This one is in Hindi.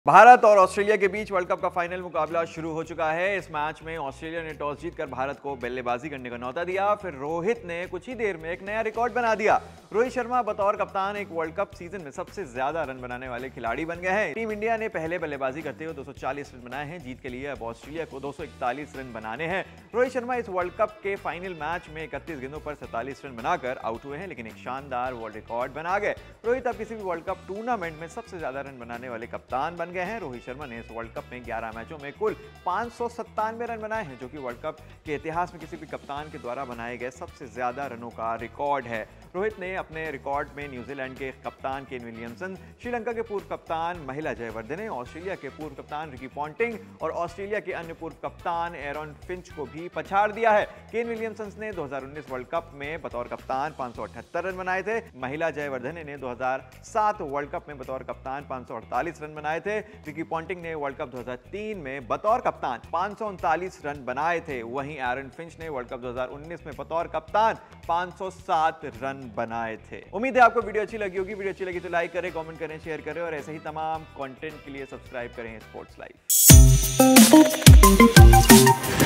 भारत और ऑस्ट्रेलिया के बीच वर्ल्ड कप का फाइनल मुकाबला शुरू हो चुका है। इस मैच में ऑस्ट्रेलिया ने टॉस जीतकर भारत को बल्लेबाजी करने का न्यौता दिया। फिर रोहित ने कुछ ही देर में एक नया रिकॉर्ड बना दिया। रोहित शर्मा बतौर कप्तान एक वर्ल्ड कप सीजन में सबसे ज्यादा रन बनाने वाले खिलाड़ी बन गए हैं। टीम इंडिया ने पहले बल्लेबाजी करते हुए 240 रन बनाए हैं। जीत के लिए अब ऑस्ट्रेलिया को 241 रन बनाने हैं। रोहित शर्मा इस वर्ल्ड कप के फाइनल मैच में 31 गेंदों पर 47 रन बनाकर आउट हुए हैं, लेकिन एक शानदार वर्ल्ड रिकॉर्ड बना गए। रोहित अब किसी भी वर्ल्ड कप टूर्नामेंट में सबसे ज्यादा रन बनाने वाले कप्तान बन गए हैं। रोहित शर्मा ने इस वर्ल्ड कप में 11 मैचों में कुल 597 रन बनाए हैं, जो कि वर्ल्ड कप के इतिहास में किसी भी कप्तान के द्वारा बनाए गए सबसे ज्यादा रनों का रिकॉर्ड है। रोहित ने अपने रिकॉर्ड में न्यूजीलैंड के कप्तान केन विलियमसन, श्रीलंका के पूर्व कप्तान महिला जयवर्धने, ऑस्ट्रेलिया के पूर्व कप्तान रिकी पॉन्टिंग और ऑस्ट्रेलिया के अन्य पूर्व कप्तान एरन फिंच को भी पछाड़ दिया है। केन विलियमसन ने 2019 वर्ल्ड कप में बतौर कप्तान 578 रन बनाए थे। महिला जयवर्धने ने 2007 वर्ल्ड कप में बतौर कप्तान 548 रन बनाए थे। रिकी पॉन्टिंग ने वर्ल्ड कप 2003 में बतौर कप्तान 539 रन बनाए थे। वहीं एरन फिंच ने वर्ल्ड कप 2019 में बतौर कप्तान 507 रन बनाए थे। उम्मीद है आपको वीडियो अच्छी लगी होगी। वीडियो अच्छी लगी तो लाइक करें, कमेंट करें, शेयर करें और ऐसे ही तमाम कंटेंट के लिए सब्सक्राइब करें स्पोर्ट्स लाइव।